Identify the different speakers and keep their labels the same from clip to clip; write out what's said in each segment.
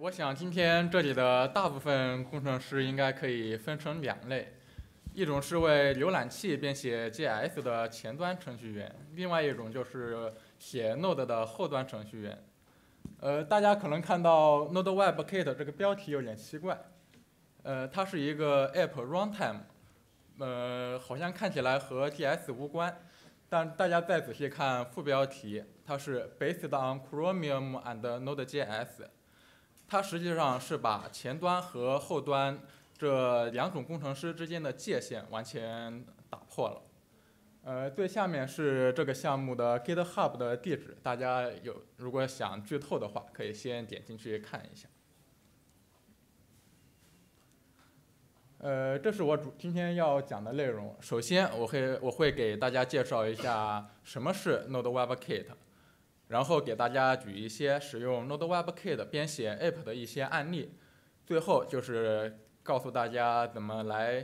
Speaker 1: 我想今天这里的大部分工程师应该可以分成两类，一种是为浏览器编写 JS 的前端程序员，另外一种就是写 Node 的后端程序员。大家可能看到 Node WebKit 这个标题有点奇怪，它是一个 App Runtime，好像看起来和 JS 无关，但大家再仔细看副标题，它是 Based on Chromium and Node.js。它实际上是把前端和后端这两种工程师之间的界限完全打破了。最下面是这个项目的 GitHub 的地址，大家如果想剧透的话，可以先点进去看一下。这是我今天要讲的内容。首先，我会给大家介绍一下什么是 Node WebKit。然后给大家举一些使用 Node WebKit 编写 App 的一些案例，最后就是告诉大家怎么来，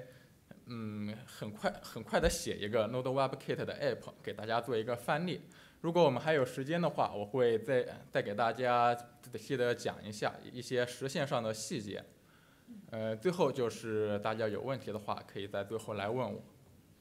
Speaker 1: 很快的写一个 Node WebKit 的 App， 给大家做一个范例。如果我们还有时间的话，我会再给大家仔细的讲一下一些实现上的细节。最后就是大家有问题的话，可以在最后来问我。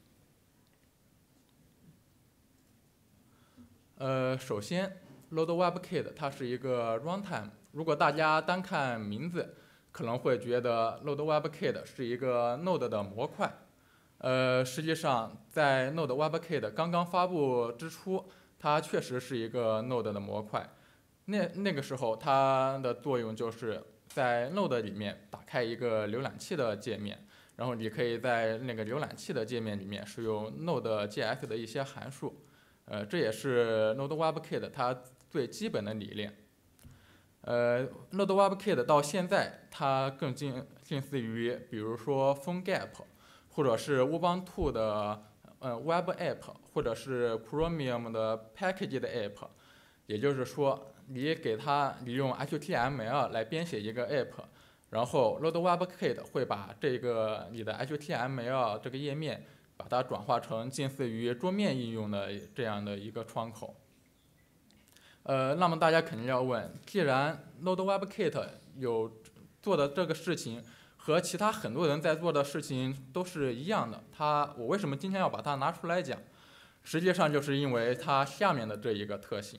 Speaker 1: 首先 ，Node WebKit 它是一个 runtime。如果大家单看名字，可能会觉得 Node WebKit 是一个 Node 的模块。实际上，在 Node WebKit 刚刚发布之初，它确实是一个 Node 的模块。那个时候，它的作用就是在 Node 里面打开一个浏览器的界面，然后你可以在那个浏览器的界面里面使用 Node.js 的一些函数。这也是 Node WebKit 它最基本的理念。Node WebKit 到现在它更近似于，比如说 PhoneGap， 或者是 Ubuntu 的Web App， 或者是 Chromium 的 Package 的 App。也就是说，你用 HTML 来编写一个 App， 然后 Node WebKit 会把你的 HTML 这个页面把它转化成近似于桌面应用的这样的一个窗口。那么大家肯定要问，既然 Node WebKit 有做的这个事情和其他很多人在做的事情都是一样的，我为什么今天要把它拿出来讲？实际上就是因为它下面的这一个特性。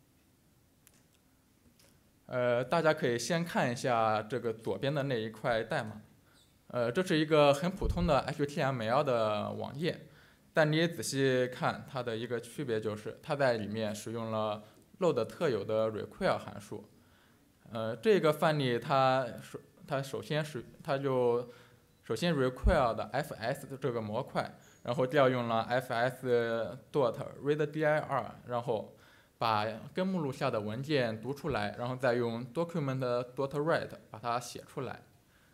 Speaker 1: 大家可以先看一下这个左边的那一块代码。这是一个很普通的 HTML 的网页，但你仔细看它的一个区别就是，它在里面使用了 Node 特有的 require 函数。这个范例它首先 require 的 fs 的这个模块，然后调用了 fs.readdir， 然后把根目录下的文件读出来，然后再用 document.write 把它写出来。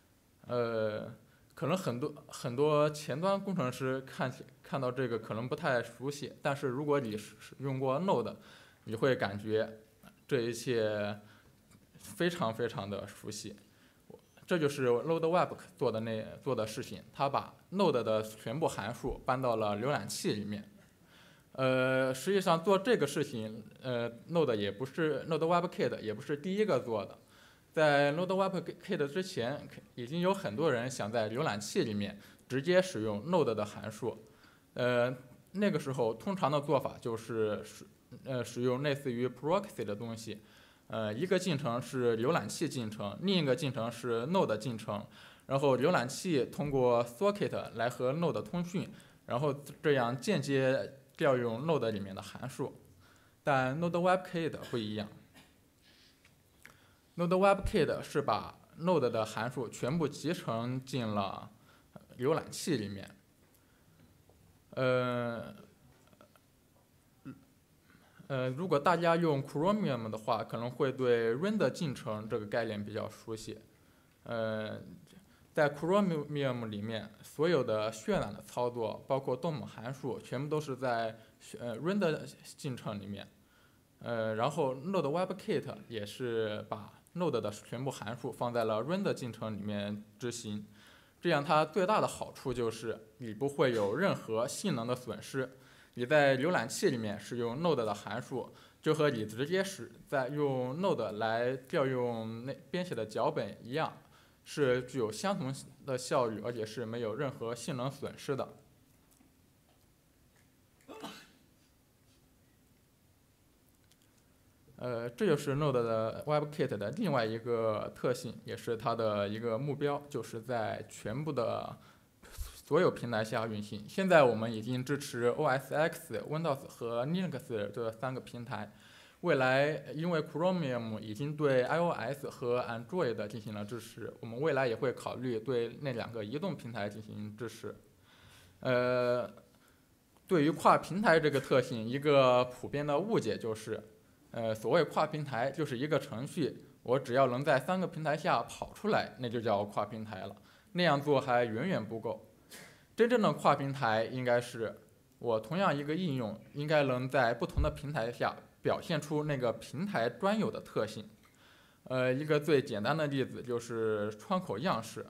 Speaker 1: 可能很多前端工程师看到这个可能不太熟悉，但是如果你使用过 Node， 你会感觉这一切非常非常的熟悉。这就是 Node Web 做的事情，它把 Node 的全部函数搬到了浏览器里面。实际上做这个事情，Node WebKit 也不是第一个做的。在 Node WebKit 之前，已经有很多人想在浏览器里面直接使用 Node 的函数。那个时候通常的做法就是使用类似于 proxy 的东西。一个进程是浏览器进程，另一个进程是 Node 进程，然后浏览器通过 socket 来和 Node 通讯，然后这样间接调用 Node 里面的函数。但 Node WebKit 不一样。Node WebKit 是把 Node 的函数全部集成进了浏览器里面。如果大家用 Chromium 的话，可能会对 render 进程这个概念比较熟悉。在 Chromium 里面，所有的渲染的操作，包括动函函数，全部都是在render 进程里面。然后 Node WebKit 也是把 Node 的全部函数放在了 render 进程里面执行，这样它最大的好处就是你不会有任何性能的损失。你在浏览器里面使用 Node 的函数， 就和你直接在用 Node 来调用编写的脚本一样，是具有相同的效率，而且是没有任何性能损失的。这就是 Node 的 WebKit 的另外一个特性，也是它的一个目标，就是在全部的所有平台下运行。现在我们已经支持 OS X、Windows 和 Linux 这3个平台。未来因为 Chromium 已经对 iOS 和 Android 进行了支持，我们未来也会考虑对那2个移动平台进行支持。对于跨平台这个特性，一个普遍的误解就是，所谓跨平台就是一个程序，我只要能在3个平台下跑出来，那就叫跨平台了。那样做还远远不够。真正的跨平台应该是，我同样一个应用应该能在不同的平台下表现出那个平台专有的特性。一个最简单的例子就是窗口样式。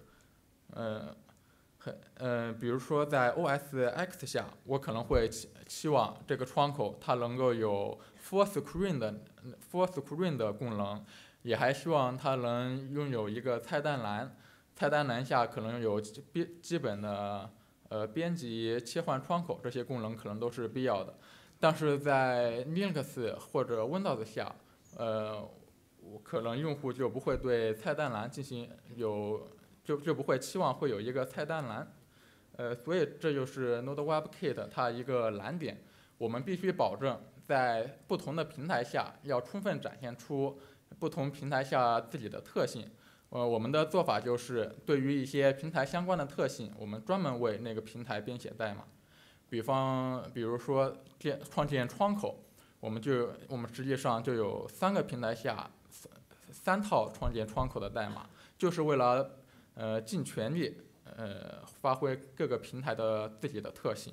Speaker 1: 比如说在 OS X 下，我可能会期望这个窗口它能够有 Full Screen 的功能，也还希望它能拥有一个菜单栏。菜单栏下可能有基本的编辑、切换窗口这些功能可能都是必要的。但是在 Linux 或者 Windows 下，可能用户就不会对菜单栏进行就不会期望会有一个菜单栏。所以这就是 Node WebKit 它一个难点。我们必须保证在不同的平台下要充分展现出不同平台下自己的特性。我们的做法就是对于一些平台相关的特性，我们专门为那个平台编写代码。比如说创建窗口，我们实际上就有3个平台下3套创建窗口的代码，就是为了尽全力发挥各个平台的自己的特性。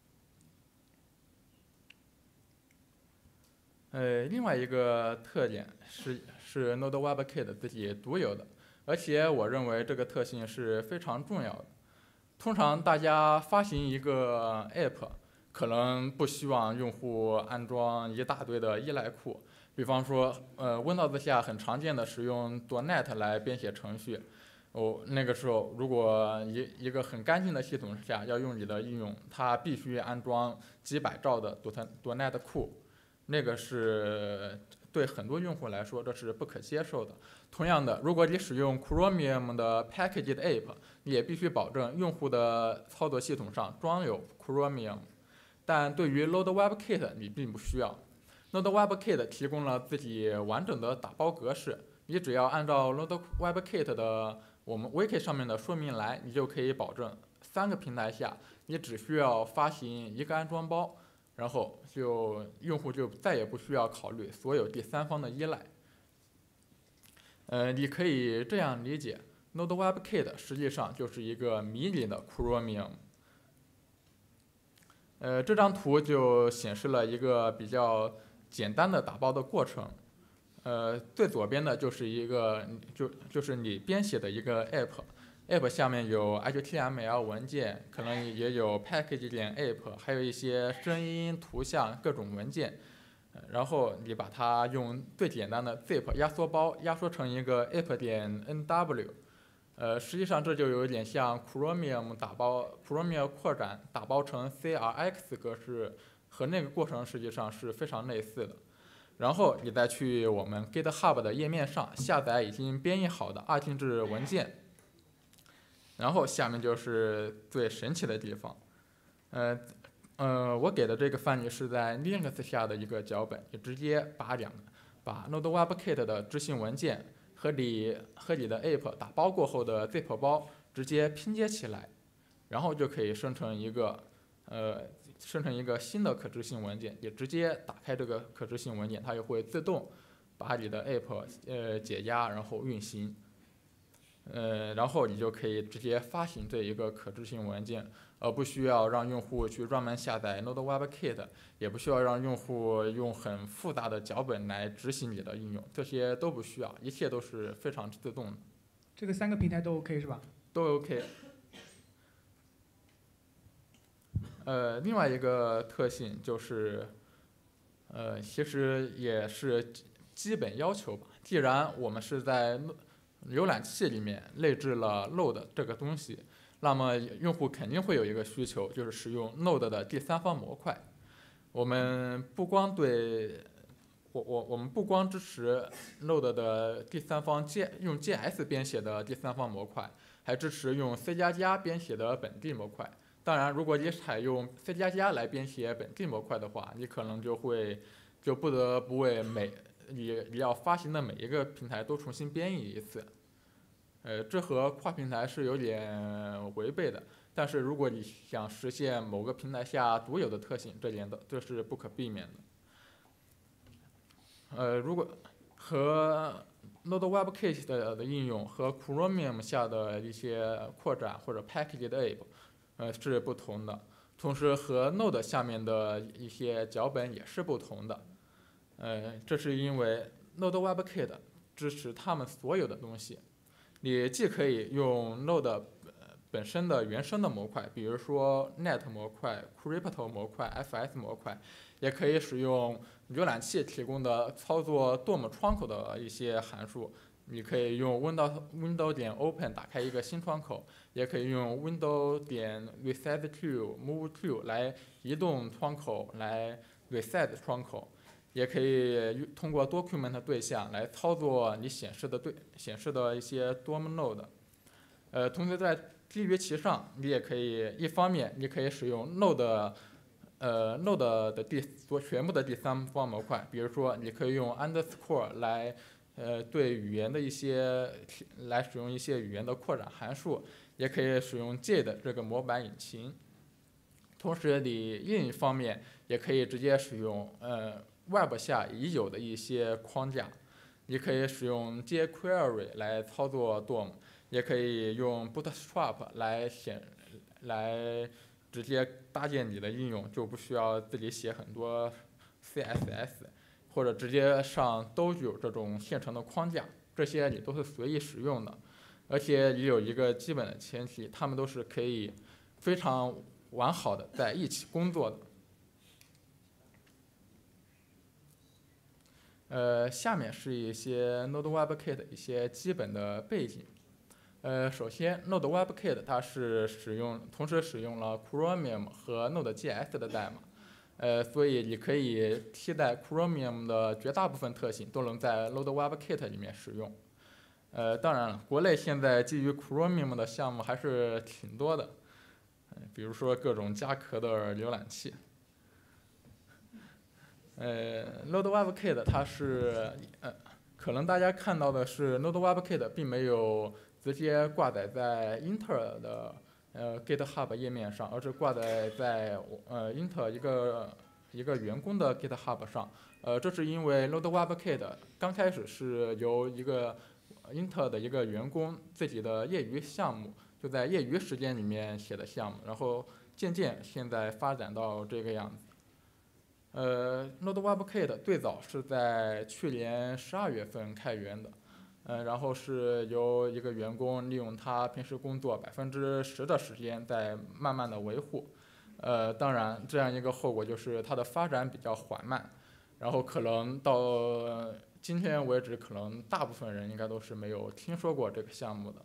Speaker 1: 另外一个特点是 Node WebKit 自己独有的，而且我认为这个特性是非常重要的。通常大家发行一个 App， 可能不希望用户安装一大堆的依赖库。比方说，Windows 下很常见的使用 .NET 来编写程序。那个时候，如果一个很干净的系统下要用你的应用，它必须安装几百兆的 .NET 库，那个是对很多用户来说这是不可接受的。同样的，如果你使用 Chromium 的 Packaged App， 你也必须保证用户的操作系统上装有 Chromium。但对于 Node WebKit 你并不需要。Node WebKit 提供了自己完整的打包格式，你只要按照 Node WebKit 的我们 Wiki 上面的说明来，你就可以保证3个平台下你只需要发行1个安装包，然后用户就再也不需要考虑所有第3方的依赖。你可以这样理解 ，Node WebKit 实际上就是一个迷你的 Chromium。这张图就显示了一个比较简单的打包的过程。最左边的就是就是你编写的一个 app 下面有 HTML 文件，可能也有 package.app， 还有一些声音、图像各种文件。然后你把它用最简单的 zip 压缩包压缩成一个 app.nw。实际上这就有点像 Chromium 扩展打包成 CRX 格式，和那个过程实际上是非常类似的。然后你再去我们 GitHub 的页面上下载已经编译好的二进制文件。然后下面就是最神奇的地方。我给的这个范例是在 Linux 下的一个脚本，你直接把Node WebKit 的执行文件和你的 App 打包过后的 zip 包直接拼接起来，然后就可以生成一个新的可执行文件。你直接打开这个可执行文件，它就会自动把你的 App 解压，然后运行。然后你就可以直接发行这一个可执行文件，而不需要让用户去专门下载 Node WebKit， 也不需要让用户用很复杂的脚本来执行你的应用，这些都不需要，一切都是非常自动的。
Speaker 2: 这个3个平台都 OK 是吧？
Speaker 1: 都 OK。另外一个特性就是， 其实也是基本要求吧。既然我们是在浏览器里面内置了 Node 这个东西，那么用户肯定会有一个需求，就是使用 Node 的第三方模块。我们不光支持 Node 的第三方用 JS 编写的第三方模块，还支持用 C++ 编写的本地模块。当然，如果你采用 C++ 来编写本地模块的话，你可能就不得不为你要发行的每一个平台都重新编译一次。这和跨平台是有点违背的。但是如果你想实现某个平台下独有的特性，这是不可避免的。如果和 Node WebKit 的应用和 Chromium 下的一些扩展或者 Packaged App，是不同的。同时和 Node 下面的一些脚本也是不同的。这是因为 Node WebKit 支持它们所有的东西。你既可以用 Node 本身的原生的模块，比如说 Net 模块、Crypto 模块、FS 模块，也可以使用浏览器提供的操作 DOM 窗口的一些函数。你可以用 Windows 点 Open 打开一个新窗口，也可以用 Windows 点 Reset to、Move to 来移动窗口，来 reset 窗口。也可以通过 Document 对象来操作你显示的一些 DOM Node。同时在基于其上，你也可以一方面你可以使用 Node 的全部的第三方模块，比如说你可以用 underscore 来对语言的来使用一些语言的扩展函数，也可以使用 JIT 这个模板引擎。同时你另一方面也可以直接使用Web 下已有的一些框架，你可以使用 jQuery 来操作 DOM， 也可以用 Bootstrap 来直接搭建你的应用，就不需要自己写很多 CSS， 或者直接上 Dojo 这种现成的框架，这些你都是随意使用的。而且你有一个基本的前提，它们都是可以非常完好的在一起工作的。下面是一些 Node WebKit 一些基本的背景。首先 Node WebKit 它是同时使用了 Chromium 和 Node.js 的代码，所以你可以替代 Chromium 的绝大部分特性都能在 Node WebKit 里面使用。当然了，国内现在基于 Chromium 的项目还是挺多的，比如说各种加壳的浏览器。Node WebKit 它是可能大家看到的是 Node WebKit 并没有直接挂载在英特尔的GitHub 页面上，而是挂载在英特尔一个员工的 GitHub 上。这是因为 Node WebKit 刚开始是由一个英特尔的一个员工自己的业余项目，就在业余时间里面写的项目，然后渐渐现在发展到这个样子。Node WebKit 最早是在去年12月份开源的，然后是由一个员工利用他平时工作10%的时间在慢慢的维护。当然这样一个后果就是它的发展比较缓慢，然后可能到今天为止，可能大部分人应该都是没有听说过这个项目的。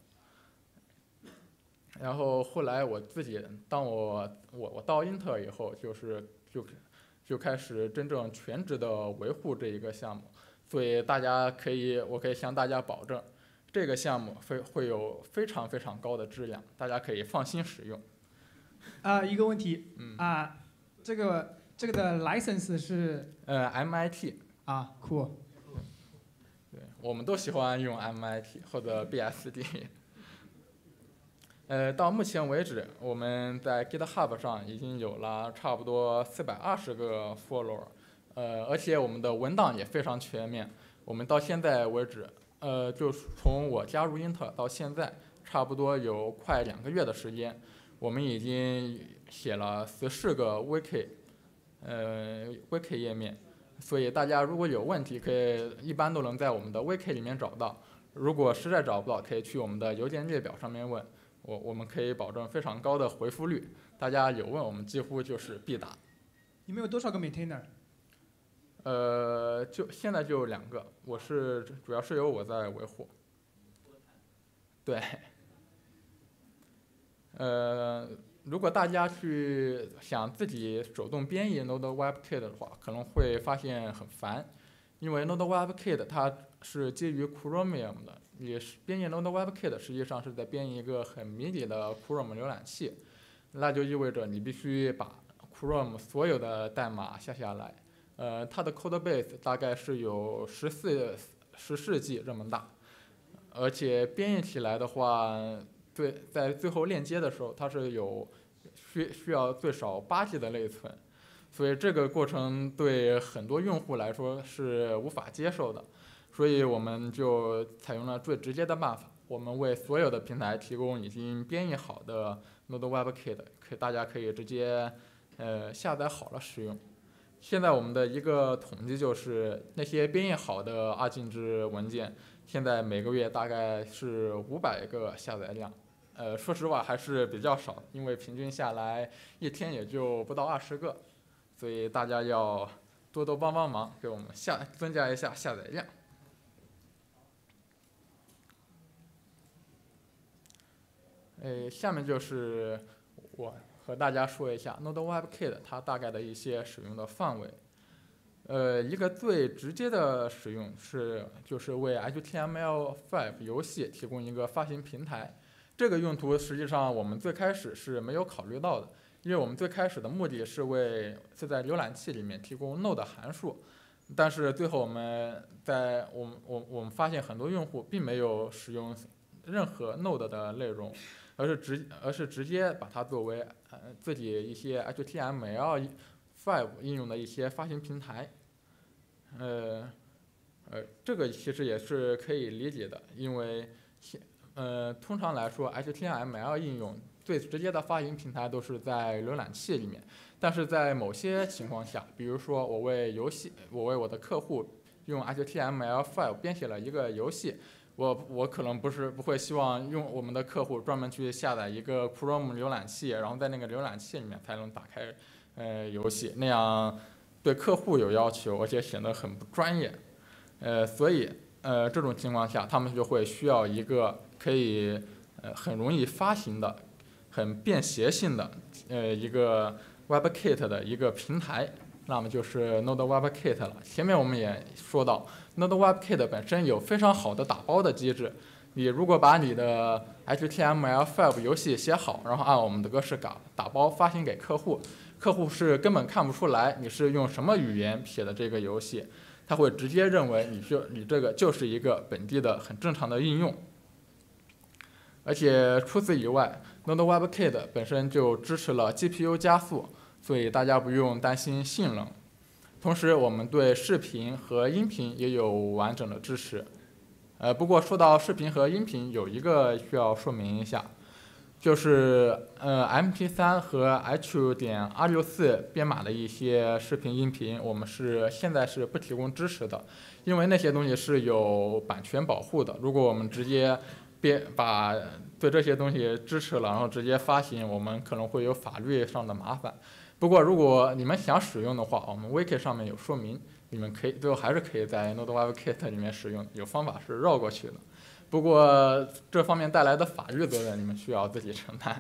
Speaker 1: 然后后来我自己，当我到英特尔以后，就开始真正全职的维护这一个项目，所以我可以向大家保证，这个项目会有非常非常高的质量，大家可以放心使用。
Speaker 2: 一个问题，这个的 license 是
Speaker 1: MIT。
Speaker 2: cool。
Speaker 1: 对，我们都喜欢用 MIT 或者 BSD。到目前为止，我们在 GitHub 上已经有了差不多420个 follower，而且我们的文档也非常全面。我们到现在为止，就从我加入英特尔到现在，差不多有快2个月的时间，我们已经写了14个 wiki 页面。所以大家如果有问题，一般都能在我们的 wiki 里面找到。如果实在找不到，可以去我们的邮件列表上面问。我们可以保证非常高的回复率，大家有问我们几乎就是必答。
Speaker 2: 你们有多少个 maintainer？
Speaker 1: 就现在就2个，主要是由我在维护。对。如果大家去想自己手动编译 Node-WebKit 的话，可能会发现很烦，因为 Node-WebKit 它是基于 Chromium 的，你编译 Node-WebKit 实际上是在编译一个很迷你的 Chrome 浏览器，那就意味着你必须把 Chrome 所有的代码下来。它的 codebase 大概是有14 G 这么大，而且编译起来的话，对，在最后链接的时候，它是需要最少8 G 的内存，所以这个过程对很多用户来说是无法接受的，所以我们就采用了最直接的办法，我们为所有的平台提供已经编译好的 Node-WebKit，大家可以直接下载好了使用。现在我们的一个统计就是那些编译好的二进制文件，现在每个月大概是500个下载量。说实话还是比较少，因为平均下来一天也就不到20个，所以大家要多多帮忙，给我们增加一下下载量。下面就是我和大家说一下 Node-WebKit 它大概的一些使用的范围。一个最直接的使用就是为 HTML5 游戏提供一个发行平台。这个用途实际上我们最开始是没有考虑到的，因为我们最开始的目的是在浏览器里面提供 Node 函数，但是最后我们发现很多用户并没有使用任何 Node 的内容，而是直接把它作为自己一些 HTML5 应用的一些发行平台。这个其实也是可以理解的，因为通常来说 HTML 应用最直接的发行平台都是在浏览器里面，但是在某些情况下，比如说我为我的客户用 HTML5 编写了一个游戏，我可能不会希望用我们的客户专门去下载一个 Chrome 浏览器，然后在那个浏览器里面才能打开游戏，那样对客户有要求，而且显得很不专业。所以这种情况下，他们就会需要一个可以很容易发行的、很便携性的一个 WebKit 的一个平台，那么就是 Node-WebKit 了。前面我们也说到 ，Node-WebKit 本身有非常好的打包的机制。你如果把你的 HTML5 游戏写好，然后按我们的格式打包发行给客户，客户是根本看不出来你是用什么语言写的这个游戏，他会直接认为你这个就是一个本地的很正常的应用。而且除此以外 ，Node-WebKit 本身就支持了 GPU 加速，所以大家不用担心性能。同时，我们对视频和音频也有完整的支持。不过说到视频和音频，有一个需要说明一下，就是MP3 和 H.264 编码的一些视频音频，我们现在是不提供支持的，因为那些东西是有版权保护的。如果我们直接对这些东西支持了，然后直接发行，我们可能会有法律上的麻烦。不过如果你们想使用的话，我们 Wiki 上面有说明，你们最后还是可以在 Node-WebKit 里面使用，有方法是绕过去的。不过这方面带来的法律责任，你们需要自己承担。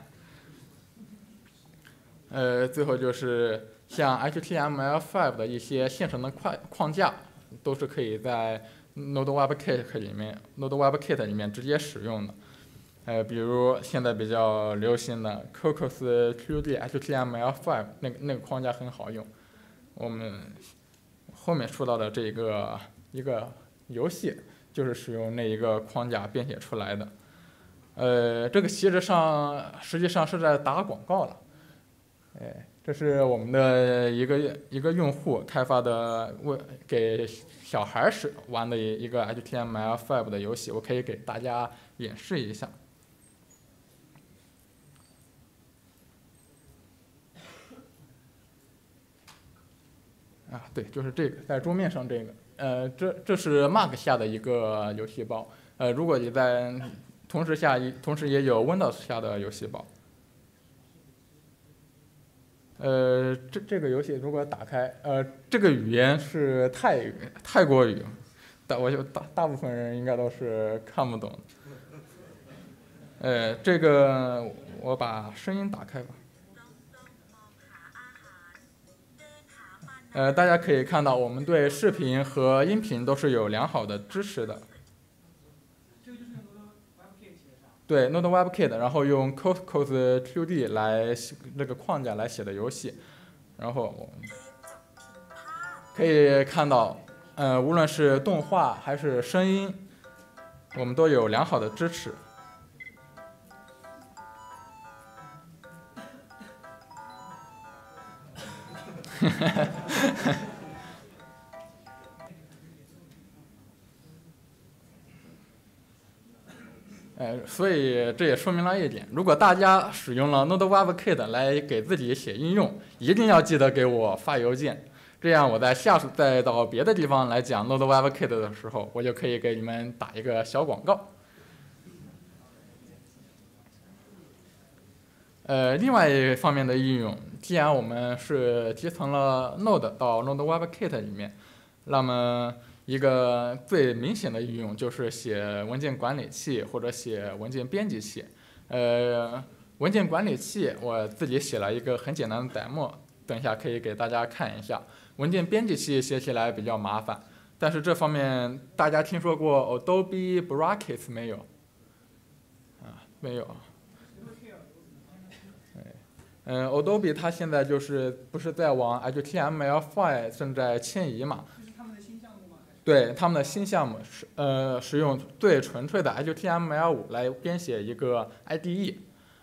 Speaker 1: 最后就是像 HTML5 的一些现成的框架，都是可以在 Node-WebKit 里面直接使用的。比如现在比较流行的 Cocos QD HTML5 那个框架很好用。我们后面说到的一个游戏，就是使用那一个框架编写出来的。这个实际上是在打广告了。这是我们的一个用户开发的给小孩玩的一个 HTML5 的游戏，我可以给大家演示一下。对，就是这个，在桌面上这个。这是 Mac 下的一个游戏包。如果你在同时也有 Windows 下的游戏包。 这个游戏如果打开，这个语言是泰国语，大部分人应该都是看不懂。这个我把声音打开吧。大家可以看到，我们对视频和音频都是有良好的支持的。对 Node WebKit， 然后用 Cosmos 2D 来这个框架来写的游戏，然后我们可以看到，无论是动画还是声音，我们都有良好的支持。所以这也说明了一点，如果大家使用了 Node WebKit 来给自己写应用，一定要记得给我发邮件，这样我在下次再到别的地方来讲 Node WebKit 的时候，我就可以给你们打一个小广告。另外一方面的应用，既然我们是集成了 Node 到 Node WebKit 里面，那么一个最明显的应用就是写文件管理器或者写文件编辑器。文件管理器我自己写了一个很简单的 demo， 等一下可以给大家看一下。文件编辑器写起来比较麻烦，但是这方面大家听说过 Adobe Brackets 没有？没有。Adobe 它现在不是在往 HTML5 正在迁移嘛？这是他们的新项目吗？对，他们的新项目使用最纯粹的 HTML5 来编写一个 IDE。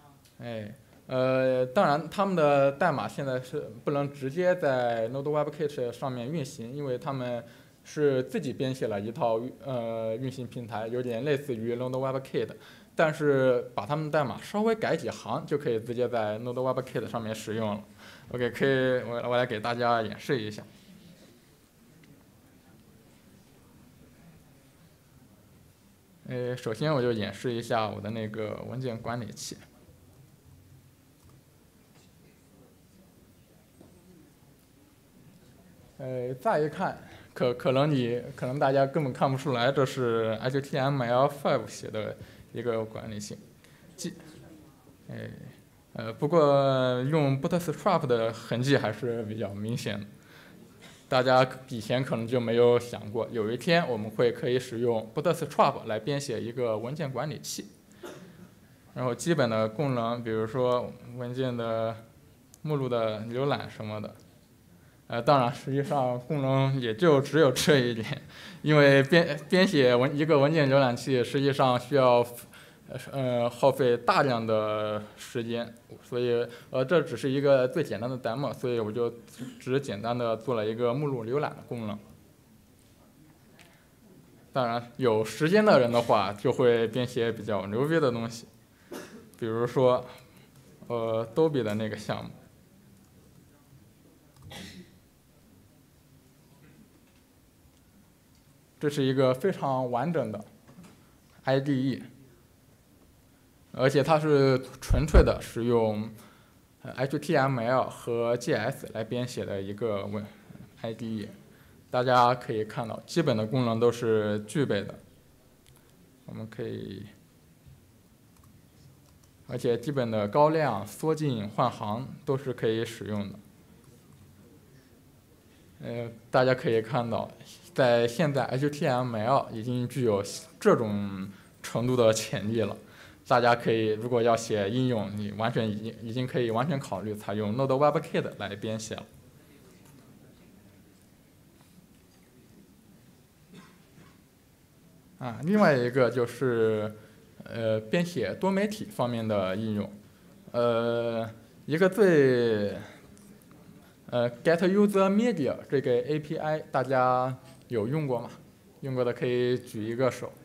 Speaker 1: 当然他们的代码现在是不能直接在 Node WebKit 上面运行，因为他们是自己编写了一套运行平台，有点类似于 Node WebKit。但是把他们代码稍微改几行，就可以直接在 Node WebKit 上面使用了。OK， 我来给大家演示一下。首先我就演示一下我的那个文件管理器。乍一看，可能大家根本看不出来，这是 HTML5 写的一个管理器，不过用 Bootstrap 的痕迹还是比较明显的。大家以前可能就没有想过，有一天我们可以使用 Bootstrap 来编写一个文件管理器。然后基本的功能，比如说文件的目录的浏览什么的。当然，实际上功能也就只有这一点，因为编写一个文件浏览器实际上需要耗费大量的时间，所以这只是一个最简单的 demo， 所以我就只简单的做了一个目录浏览的功能。当然，有时间的人的话就会编写比较牛逼的东西，比如说Adobe 的那个项目。这是一个非常完整的 IDE， 而且它是纯粹的使用HTML 和 JS 来编写的一个IDE。大家可以看到，基本的功能都是具备的。我们可以，而且基本的高亮、缩进、换行都是可以使用的。大家可以看到，在现在 HTML 已经具有这种程度的潜力了。大家可以如果要写应用，你已经可以完全考虑采用 Node WebKit 来编写了。另外一个就是编写多媒体方面的应用。一个最Get User Media 这个 API 大家有用过吗？用过的可以举一个手。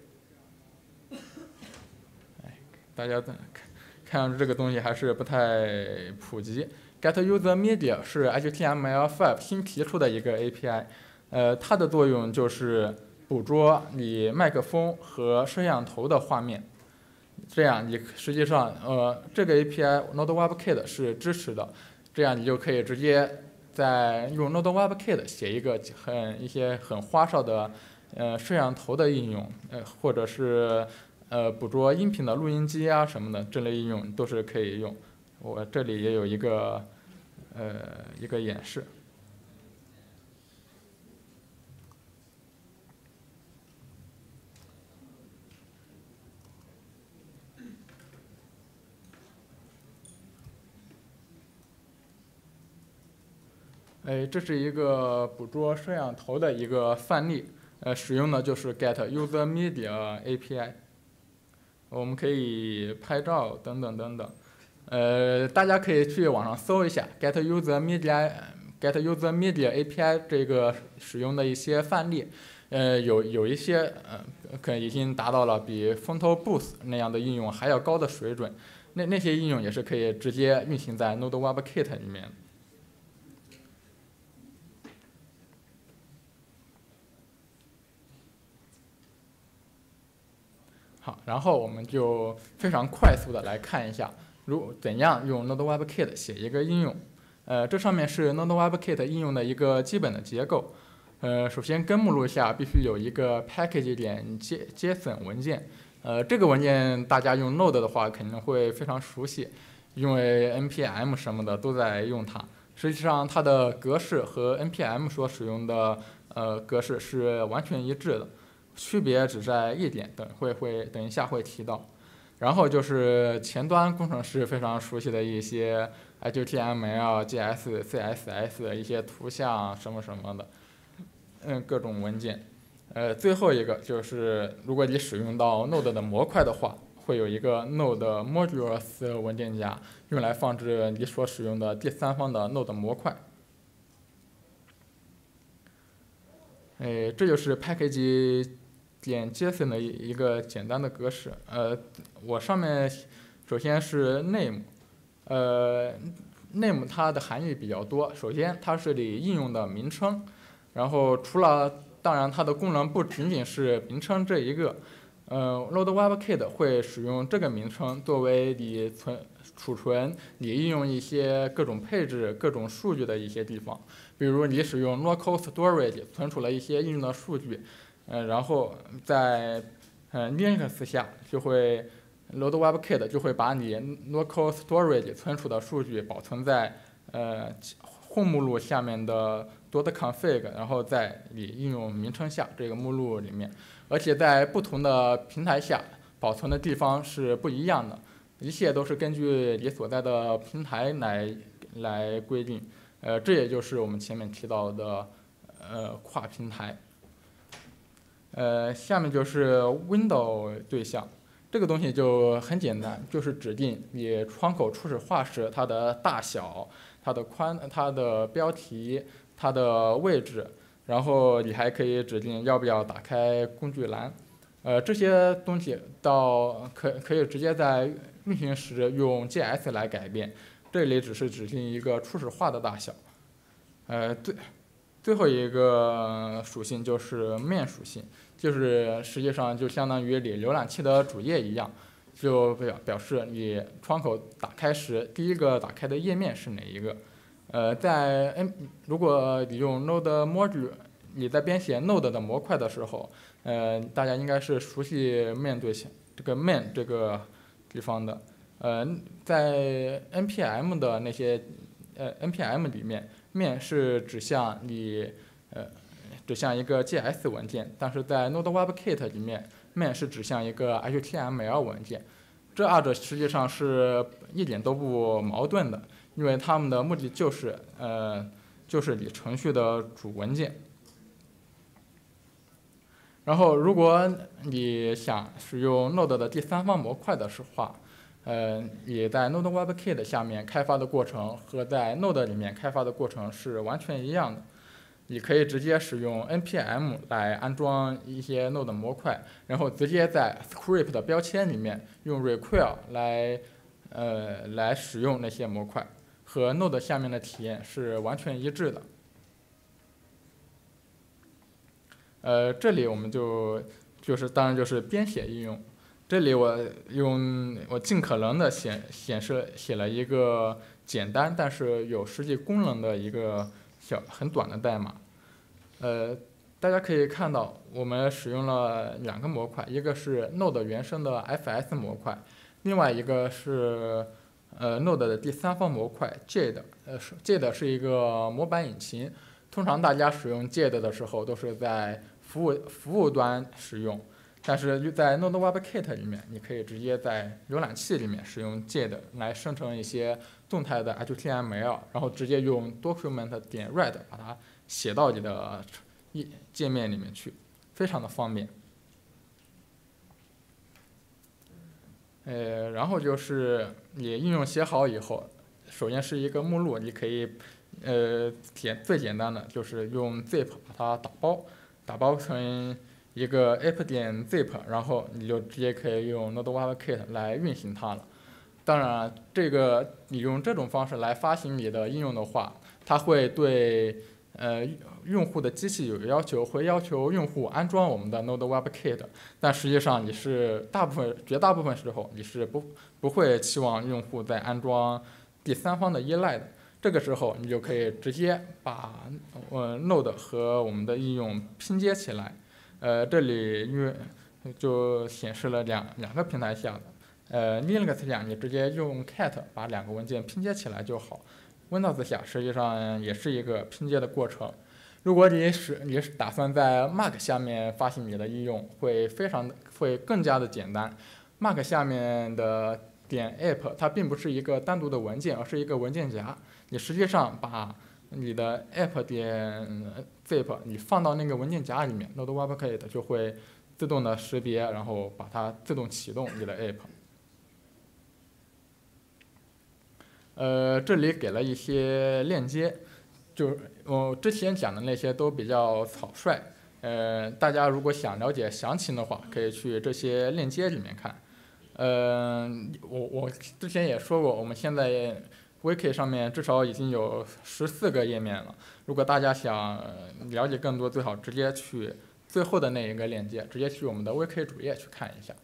Speaker 1: 大家看上去这个东西还是不太普及。Get User Media 是 HTML5 新提出的一个 API， 它的作用就是捕捉你麦克风和摄像头的画面。这样你实际上这个 API Node WebKit 是支持的。 这样你就可以直接在用 Node WebKit 写一些很花哨的摄像头的应用，或者是捕捉音频的录音机啊什么的，这类应用都是可以用。我这里也有一个演示。这是一个捕捉摄像头的一个范例，使用的就是 Get User Media API。我们可以拍照等等等等，大家可以去网上搜一下 Get User Media API 这个使用的一些范例，有一些可能已经达到了比 Photo Booth 那样的应用还要高的水准，那些应用也是可以直接运行在 Node WebKit 里面。好，然后我们就非常快速的来看一下，怎样用 Node WebKit 写一个应用。这上面是 Node WebKit 应用的一个基本的结构。首先根目录下必须有一个 package.json 文件。这个文件大家用 Node 的话肯定会非常熟悉，因为 npm 什么的都在用它。实际上它的格式和 npm 所使用的格式是完全一致的。区别只在一点，等一下会提到。然后就是前端工程师非常熟悉的一些 HTML、JS、CSS 一些图像什么什么的，各种文件。最后一个就是如果你使用到 Node 的模块的话，会有一个 Node Modules 文件夹，用来放置你所使用的第三方的 Node 模块。这就是 package.json 的一个简单的格式。我上面首先是 name，name 它的含义比较多。首先它是你应用的名称，然后当然它的功能不仅仅是名称这一个。Node WebKit 会使用这个名称作为你储存你应用一些各种配置、各种数据的一些地方。比如你使用 local storage 存储了一些应用的数据，然后在Linux 下Node WebKit 就会把你 local storage 存储的数据保存在home 目录下面的 .config， 然后在你应用名称下这个目录里面，而且在不同的平台下保存的地方是不一样的，一切都是根据你所在的平台来规定。这也就是我们前面提到的跨平台。下面就是 Window 对象，这个东西就很简单，就是指定你窗口初始化时它的大小、它的标题、它的位置，然后你还可以指定要不要打开工具栏。这些东西可以直接在运行时用 JS 来改变。这里只是指定一个初始化的大小。最后一个属性就是面属性，就是实际上就相当于你浏览器的主页一样，就表示你窗口打开时第一个打开的页面是哪一个。如果你用 Node Module， 你在编写 Node 的模块的时候，大家应该是熟悉main对象这个 main 这个地方的。在 npm 的那些npm 里面，面是指向一个 JS 文件，但是在 Node WebKit 里面，面是指向一个 HTML 文件。这二者实际上是一点都不矛盾的，因为它们的目的就是你程序的主文件。然后，如果你想使用 Node 的第三方模块的话，你在 Node WebKit 下面开发的过程和在 Node 里面开发的过程是完全一样的。你可以直接使用 npm 来安装一些 Node 模块，然后直接在 script 的标签里面用 require 来使用那些模块，和 Node 下面的体验是完全一致的。这里我们当然就是编写应用。 这里我尽可能的写了一个简单但是有实际功能的一个很短的代码。大家可以看到，我们使用了2个模块，一个是 Node 原生的 FS 模块，另外一个是Node 的第三方模块 Jade。Jade 是一个模板引擎，通常大家使用 Jade 的时候都是在服务端使用，但是在 Node WebKit 里面，你可以直接在浏览器里面使用 Jade 来生成一些动态的 HTML， 然后直接用 document.write 把它写到你的界面里面去，非常的方便。然后就是你应用写好以后，首先是一个目录，你可以最简单的就是用 zip 把它打包成一个 app.zip， 然后你就直接可以用 Node WebKit 来运行它了。当然，你用这种方式来发行你的应用的话，它会对用户的机器有要求，会要求用户安装我们的 Node WebKit， 但实际上绝大部分时候你是不会期望用户在安装第三方的依赖的。这个时候你就可以直接把Node 和我们的应用拼接起来。这里因为就显示了两个平台下的，Linux 下你直接用 cat 把2个文件拼接起来就好。Windows 下实际上也是一个拼接的过程。如果你是打算在 Mac 下面发行你的应用，会更加的简单。Mac 下面的.app 它并不是一个单独的文件，而是一个文件夹。你实际上把你的 app.zip 你放到那个文件夹里面 ，Node WebKit 就会自动的识别，然后把它自动启动你的 app。这里给了一些链接，就是我之前讲的那些都比较草率。大家如果想了解详情的话，可以去这些链接里面看。我之前也说过，我们现在 Wiki 上面至少已经有14个页面了。如果大家想了解更多，最好直接去最后的那一个链接，直接去我们的 Wiki 主页去看一下。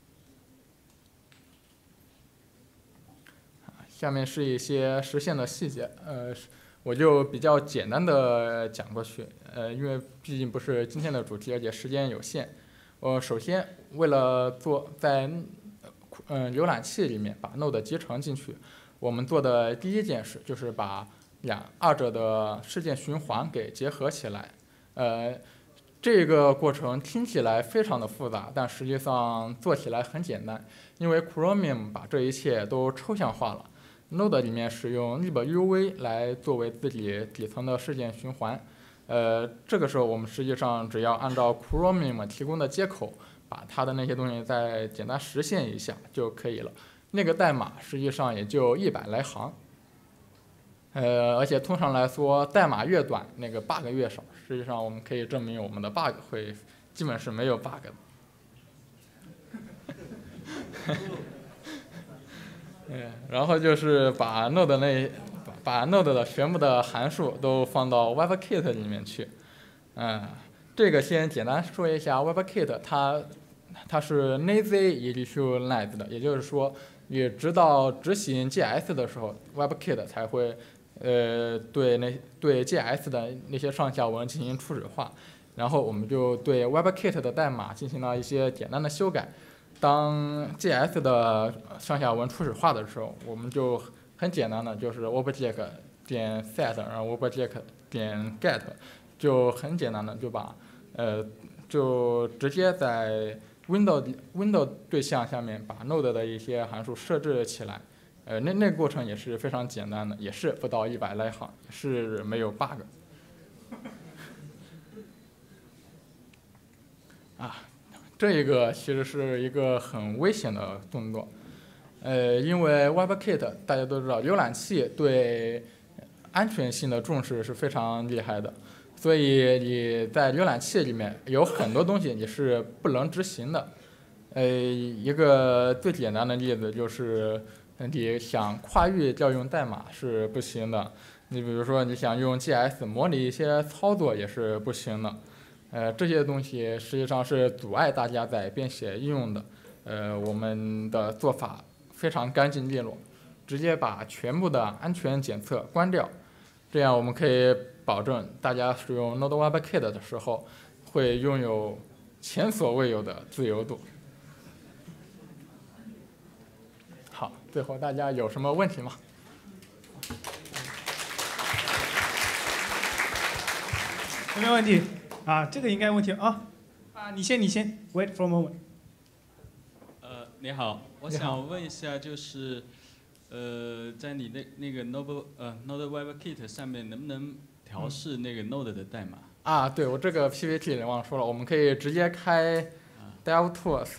Speaker 1: 下面是一些实现的细节，我就比较简单的讲过去，因为毕竟不是今天的主题，而且时间有限。首先为了在浏览器里面把 Node 集成进去，我们做的第一件事就是把二者的事件循环给结合起来。这个过程听起来非常的复杂，但实际上做起来很简单，因为 Chromium 把这一切都抽象化了。Node 里面使用 libuv 来作为自己底层的事件循环，这个时候我们实际上只要按照 Chromium 提供的接口，把它的那些东西再简单实现一下就可以了。那个代码实际上也就100来行，而且通常来说，代码越短，那个 bug 越少。实际上我们可以证明我们的 bug 基本是没有 bug 的。然后就是把 Node 的全部的函数都放到 WebKit 里面去。这个先简单说一下 WebKit， 它是 lazy initialized 的，也就是说，你直到执行 JS 的时候 ，WebKit 才会对 JS 的那些上下文进行初始化，然后我们就对 WebKit 的代码进行了一些简单的修改。当 JS 的上下文初始化的时候，我们就很简单的就是 object.set， 然后 object.get， 就很简单的就直接在 Windows 对象下面把 Node 的一些函数设置起来。那个过程也是非常简单的，也是不到100来行，也是没有 bug。这个其实是一个很危险的动作，因为 WebKit 大家都知道，浏览器对安全性的重视是非常厉害的，所以你在浏览器里面有很多东西你是不能执行的。一个最简单的例子就是，你想跨域调用代码是不行的。你比如说，你想用 JS 模拟一些操作也是不行的。这些东西实际上是阻碍大家在编写应用的。 我们的做法非常干净利落，直接把全部的安全检测关掉，这样我们可以保证大家使用 Node WebKit 的时候会拥有前所未有的自由度。好，最后大家有什么问题吗？
Speaker 2: 有没有问题？啊，这个应该有问题啊。你先 ，wait for a moment。
Speaker 3: 你好，我想问一下，就是在你那个 Node WebKit 上面能不能调试那个 Node 的代码？
Speaker 1: 啊，对，我这个 PPT 忘了说了，我们可以直接开 DevTools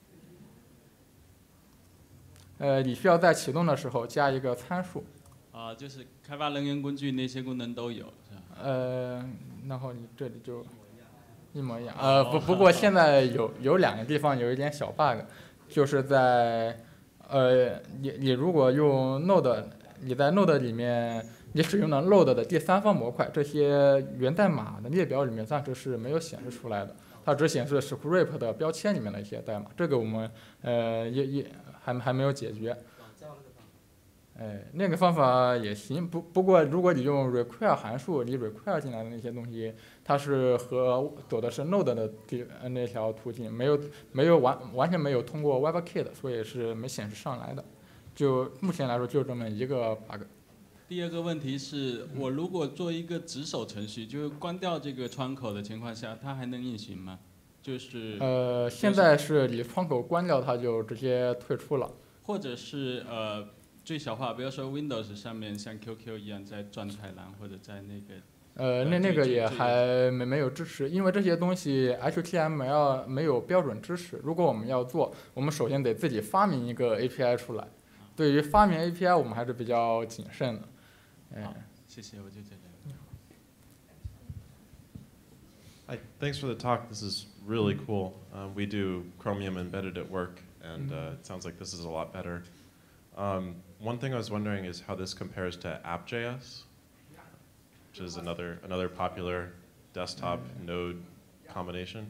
Speaker 1: 的。你需要在启动的时候加一个参数。
Speaker 3: 啊，就是开发人员工具那些功能都有，是吧？
Speaker 1: 然后你这里就一模一样。不过现在有两个地方有一点小 bug， 就是在你如果用 Node， 你在 Node 里面你使用的 Node 的第三方模块，这些源代码的列表里面暂时是没有显示出来的，它只显示 script 的标签里面的一些代码，这个我们还没有解决。那个方法也行，不过如果你用 require 函数，你 require 进来的那些东西，它是走的是 Node 的那条途径，没有完全没有通过 WebKit， 所以是没显示上来的。就目前来说，就这么一个 bug。
Speaker 3: 第二个问题是我如果做一个直手程序，就是关掉这个窗口的情况下，它还能运行吗？就是
Speaker 1: 现在是你窗口关掉，它就直接退出了。
Speaker 3: 或者是最小化，比如说 Windows 上面像 QQ 一样在状态栏或者在那个。
Speaker 1: 那个也还没有支持，因为这些东西 HTML 没有标准支持。如果我们要做，我们首先得自己发明一个 API 出来。对于发明 API， 我们还是比较谨慎的。
Speaker 3: 好，谢谢，我就这样。
Speaker 4: Hi, thanks for the talk. This is really cool. We do Chromium embedded at work, and it sounds like this is a lot better. One thing I was wondering is how this compares to app.js, which is another popular desktop node combination.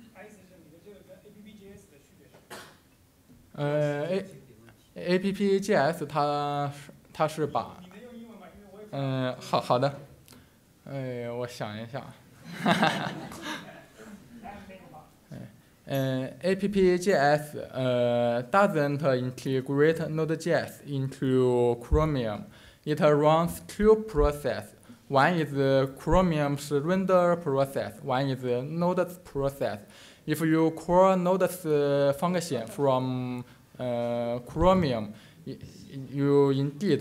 Speaker 1: APPJS 它是把好的，我想一下。APPJS doesn't integrate Node.js into Chromium. It runs two processes. One is Chromium's render process. One is Node's process. If you call Node's function from Chromium, you are indeed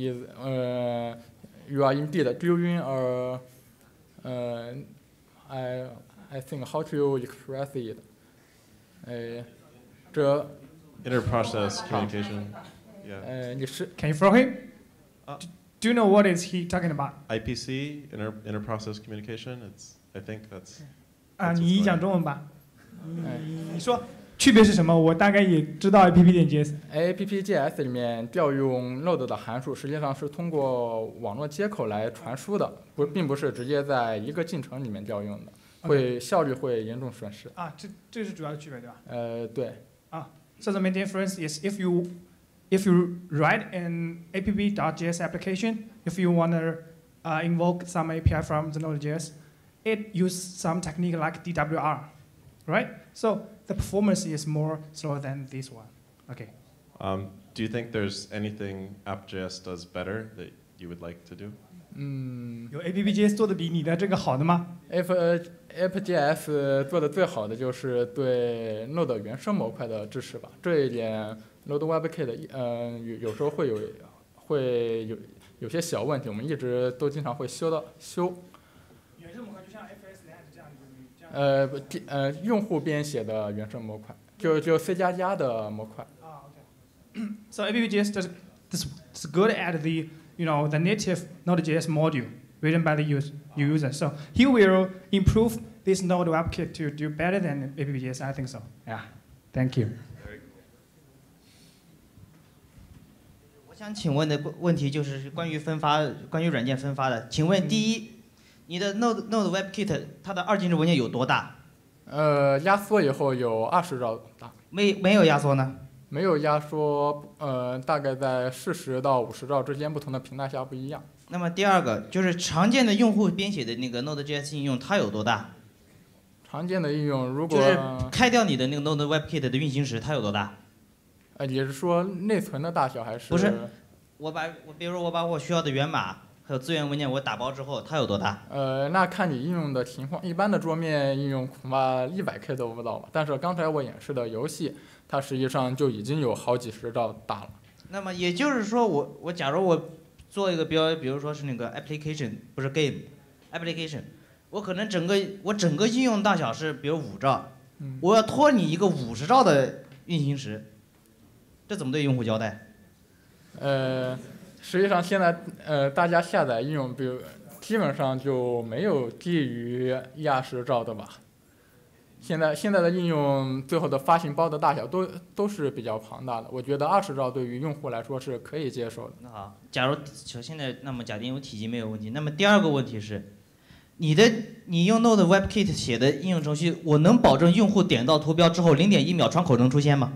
Speaker 1: doing I think how to express it.
Speaker 4: Inter-process communication. Yeah.
Speaker 2: Can you follow him? Do you know what is he talking about?
Speaker 4: IPC, inter-process communication. I think that's.
Speaker 2: 你讲中文吧。你说区别是什么？我大概也知道 app.js。
Speaker 1: app.js 里面调用 Node 的函数，实际上是通过网络接口来传输的，并不是直接在一个进程里面调用的。效率会严重损失。
Speaker 2: 这是主要的区别，对吧？
Speaker 1: 对。
Speaker 2: So the main difference is if you write an app.js application, if you want to invoke some API from the Node.js, it uses some technique like DWR, right? So the performance is more slow than this one. Okay.
Speaker 4: Do you think there's anything app.js does better that you would like to do?
Speaker 2: 有 app.js 做的比你的这个好的吗？
Speaker 1: app.js 做的最好的就是对 Node 原生模块的支持吧。这一点 Node WebKit 有时候会有些小问题，我们一直都经常会修。
Speaker 2: 原生模块就像 FSLand 这样。
Speaker 1: 用户编写的原生模块，就 C++ 的模块。
Speaker 2: Okay. So app.js is good at the the native Node.js module written by the user. So he will improve this Node WebKit to do better than app.js. I think so. Yeah. Thank you.
Speaker 5: 我想请问的问题就是关于软件分发的。请问第一，你的 Node WebKit 它的二进制文件有多大？
Speaker 1: 压缩以后有20兆大。
Speaker 5: 没有压缩呢？
Speaker 1: 没有压缩，大概在40到50兆之间，不同的平台下不一样。
Speaker 5: 那么第二个就是常见的用户编写的那个 Node.js 应用，它有多大？
Speaker 1: 常见的应用如果
Speaker 5: 就是开掉你的那个 Node WebKit 的运行时，它有多大？
Speaker 1: 你是说内存的大小还是？
Speaker 5: 不是，比如说我把我需要的源码还有资源文件我打包之后，它有多大？
Speaker 1: 那看你应用的情况，一般的桌面应用恐怕100K 都不到吧。但是刚才我演示的游戏，它实际上就已经有好几十兆大了。
Speaker 5: 那么也就是说我假如我做一个比如说是那个 application， 不是 game application， 我可能整个应用大小是比如5兆，我要拖你一个50兆的运行时，这怎么对用户交代？
Speaker 1: 实际上现在大家下载应用，比如基本上就没有低于120兆的吧。现在的应用最后的发行包的大小都是比较庞大的，我觉得20兆对于用户来说是可以接受的。
Speaker 5: 那好，假如现在那么假定有体积没有问题，那么第二个问题是，你用 Node WebKit 写的应用程序，我能保证用户点到图标之后0.1秒窗口能出现吗？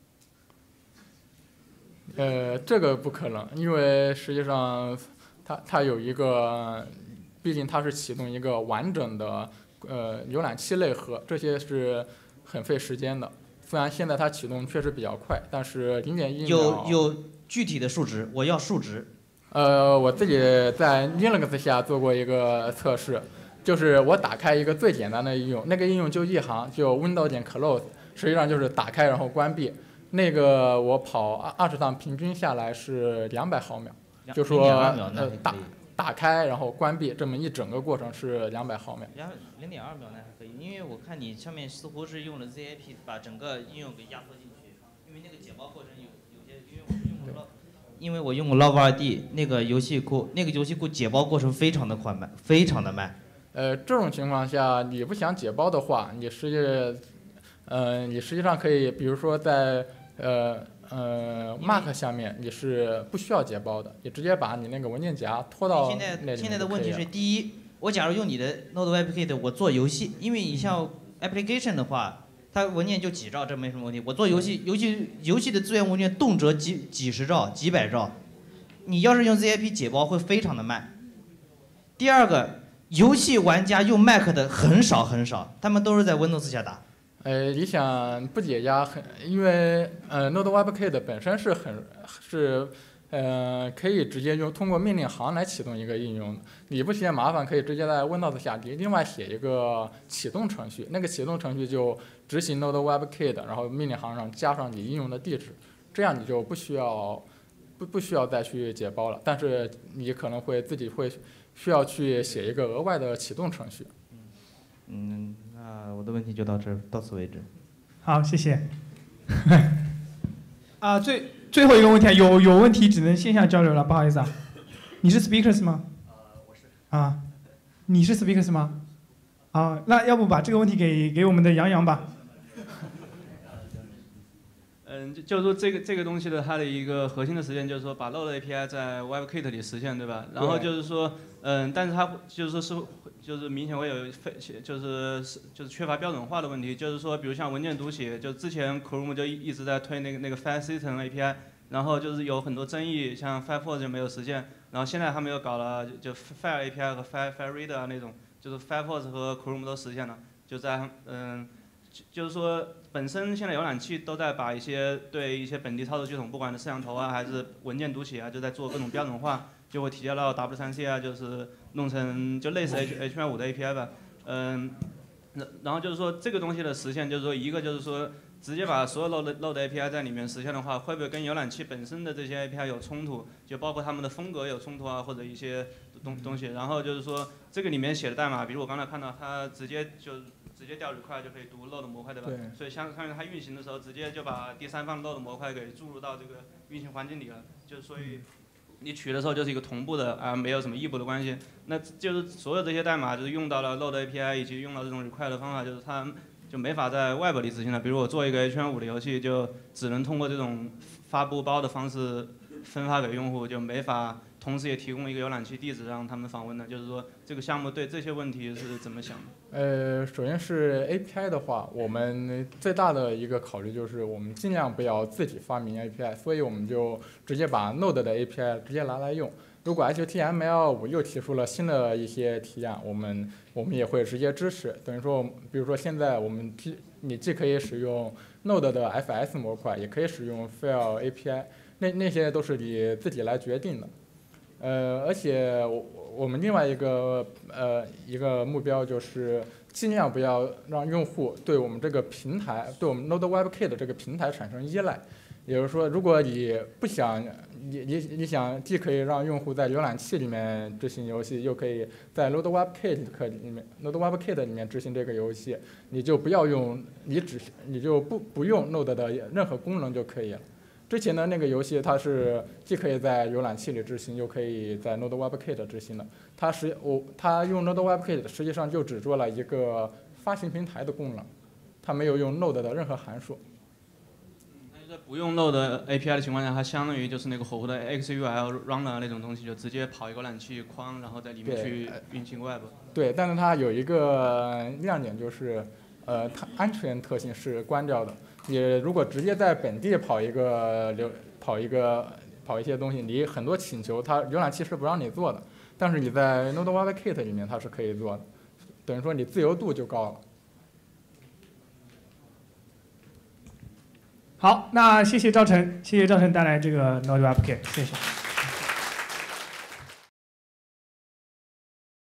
Speaker 1: 这个不可能，因为实际上它有一个，毕竟它是启动一个完整的浏览器内核，这些是很费时间的。虽然现在它启动确实比较快，但是0.1秒
Speaker 5: 有具体的数值，我要数值。
Speaker 1: 我自己在 Linux 下做过一个测试，就是我打开一个最简单的应用，那个应用就一行，就 Windows.close， 实际上就是打开然后关闭。那个我跑20趟，平均下来是200毫秒，就说打开然后关闭这么一整个过程是200毫秒。
Speaker 5: 0.2秒那还可以，因为我看你上面似乎是用了 ZIP 把整个应用给压缩进去，因为那个解包过程有些，因为我用过 Log2id 那个游戏库解包过程非常的缓慢，非常的慢。
Speaker 1: 这种情况下你不想解包的话，你实际上可以，比如说在Mac 下面你是不需要解包的，你直接把你那个文件夹拖到那里面。
Speaker 5: 现在的问题是，第一，我假如用你的 Node WebKit 我做游戏，因为你像 application 的话，它文件就几兆，这没什么问题。我做游戏的资源文件动辄几十兆、几百兆，你要是用 ZIP 解包会非常的慢。第二个，游戏玩家用 Mac 的很少很少，他们都是在 Windows 下打。
Speaker 1: 你想不解压因为Node WebKit 本身是可以直接通过命令行来启动一个应用的。你不嫌麻烦，可以直接在 Windows 下另外写一个启动程序，那个启动程序就执行 Node WebKit， 然后命令行上加上你应用的地址，这样你就不需要再去解包了。但是你可能自己需要去写一个额外的启动程序。
Speaker 5: 那我的问题就到此为止。
Speaker 2: 好，谢谢。最后一个问题啊，有问题只能线下交流了，不好意思啊。你是 Speakers 吗？
Speaker 6: 我是。
Speaker 2: 啊，你是 Speakers 吗？啊，那要不把这个问题给我们的杨洋吧。
Speaker 3: 就是说这个东西的它的一个核心的实现就是说把 Node API 在 WebKit 里实现，对吧？然后就是说，但是它就是说就是明显会有就是缺乏标准化的问题，就是说比如像文件读写，就之前 Chrome 就一直在推那个 File System API， 然后就是有很多争议，像 Firefox 就没有实现，然后现在他们又搞了就 File API 和 File Reader 啊那种，就是 Firefox 和 Chrome 都实现了，就在就是说，本身现在浏览器都在把对一些本地操作系统，不管是摄像头啊还是文件读写啊，就在做各种标准化，就会提交到 W3C 啊，就是弄成就类似 HTML5的 API 吧，然后就是说这个东西的实现，就是说一个就是说直接把所有 Node API 在里面实现的话，会不会跟浏览器本身的这些 API 有冲突？就包括他们的风格有冲突啊，或者一些东西。然后就是说这个里面写的代码，比如我刚才看到它直接调 require 就可以读 Node 模块，对吧？对。所以相当于它运行的时候，直接就把第三方 Node 模块给注入到这个运行环境里了，就所以你取的时候就是一个同步的啊，没有什么异步的关系。那就是所有这些代码就是用到了 Node API 以及用到这种 require 的方法，就是它就没法在 Web 里执行了。比如我做一个 HTML5的游戏，就只能通过这种发布包的方式分发给用户，就没法同时也提供了一个浏览器地址让他们访问的，就是说这个项目对这些问题是怎么想的？
Speaker 1: 首先是 API 的话，我们最大的一个考虑就是我们尽量不要自己发明 API， 所以我们就直接把 Node 的 API 直接拿来用。如果 HTML5 又提出了新的一些提案，我们也会直接支持。等于说，比如说现在你既可以使用 Node 的 FS 模块，也可以使用 File API， 那些都是你自己来决定的。而且我们另外一个目标就是尽量不要让用户对我们这个平台，对我们 Node WebKit 这个平台产生依赖。也就是说，如果你不想，你想既可以让用户在浏览器里面执行游戏，又可以在 Node WebKit 里面执行这个游戏，你就不要用，你就不用 Node 的任何功能就可以了。之前的那个游戏，它是既可以在浏览器里执行，又可以在 Node WebKit 执行的。它用 Node WebKit 实际上就只做了一个发行平台的功能，它没有用 Node 的任何函数。
Speaker 3: 在不用 Node API 的情况下，它相当于就是那个火狐的 XUL Runner 那种东西，就直接跑一个浏览器框，然后在里面去运行 Web。对，
Speaker 1: 但是它有一个亮点就是，它安全特性是关掉的。你如果直接在本地跑一些东西，你很多请求它浏览器是不让你做的，但是你在 Node WebKit 里面它是可以做的，等于说你自由度就高了。
Speaker 2: 好，那谢谢赵晨带来这个 Node WebKit，谢谢。